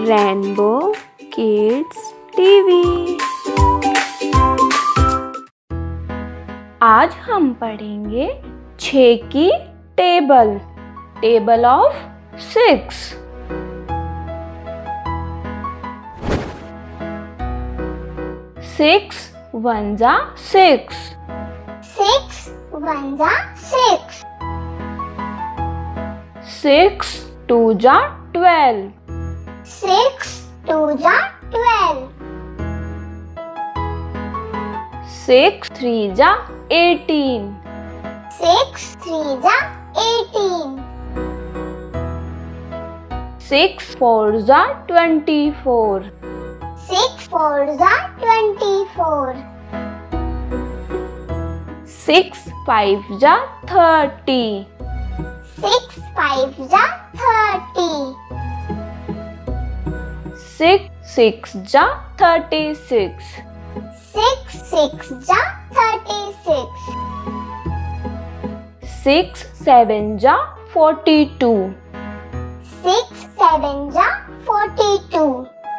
Rainbow kids TV. आज हम पढ़ेंगे 6 की table, table of 6। 6 ones are 6. 6 ones are 6. 6 twos are 12. 6 twos are 12. 6 threes are 18. 6 threes are 18. 6 fours are 24. 6 fours are 24. 6 fives are 30. 6 fives are 30. 6 sixes are 36. 6 sixes are 36. 6 sevens are 42. 6 sevens are 42.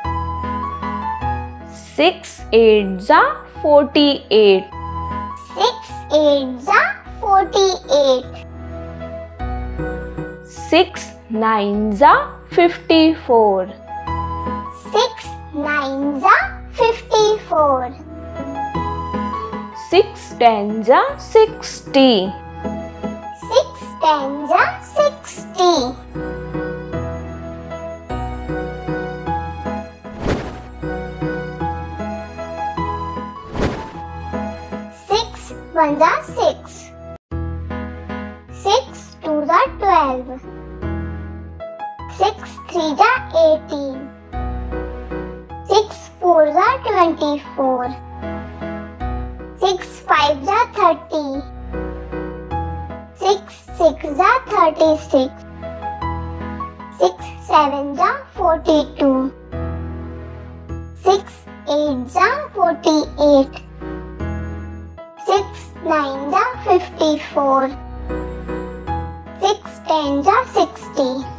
6 eights are 48. 6 eights are 48. 6 nines are 54. 6 nines are 54. 6 tens are 60. 6 tens are 60. 6 ones are 6. 6 twos are 12. 6 threes are 18. 6 fours are 24. 6 fives are 30. 6 sixes are 36. 6 sevens are 42. 6 eights are 48. 6 nines are 54. 6 tens are 60.